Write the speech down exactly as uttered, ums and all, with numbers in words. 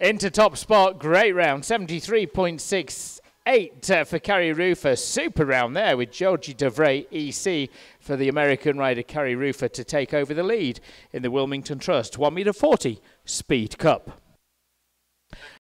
Into top spot, great round, seventy-three point six eight uh, for Carrie Rufer. Super round there with Georgie Devray E C for the American rider Carrie Rufer to take over the lead in the Wilmington Trust one meter forty Speed Cup.